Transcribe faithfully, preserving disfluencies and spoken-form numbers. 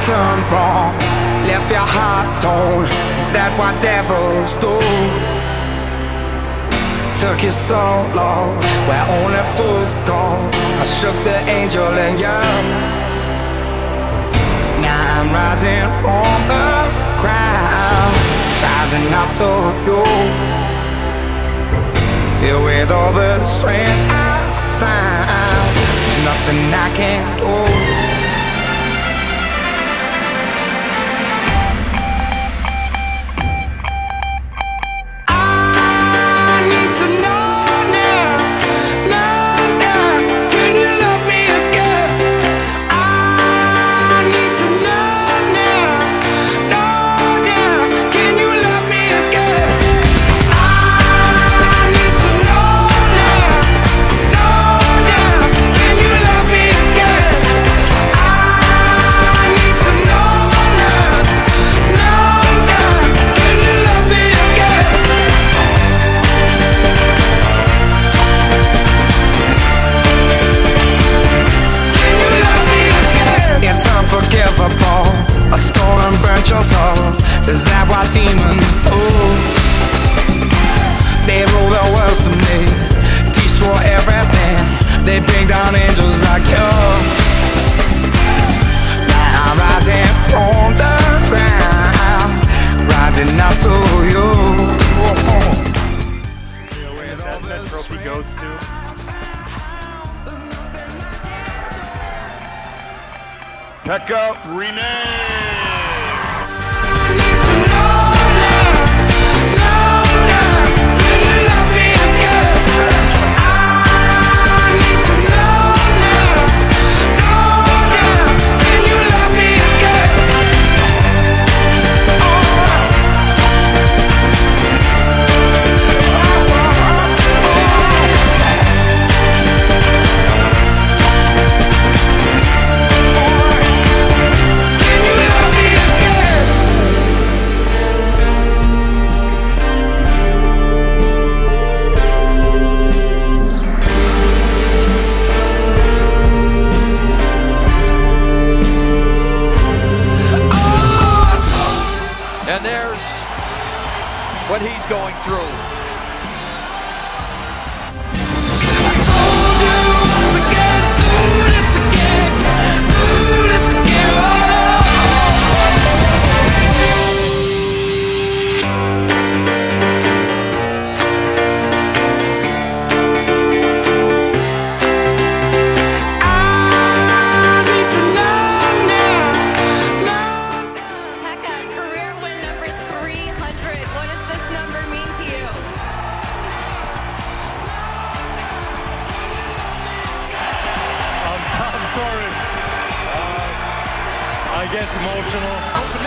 done wrong? Left your heart torn. Is that what devils do? Took you so long, where only fools go. I shook the angel in you. Now I'm rising from the ground, rising up to you. Filled with all the strength I found, there's nothing I can't do. A storm burnt your soul. Is that what demons do? They rule the world to me, destroy everything. They bring down angels like you. Now I'm rising from the ground, rising up to you. Where that, that trophy goes to. Pekka Rinne! And there's what he's going through. I told you once again, do this again, do this again. I need to know now, know now. Pekka, career win number three hundred. What does this number mean to you? I'm, I'm sorry. Uh, I guess emotional.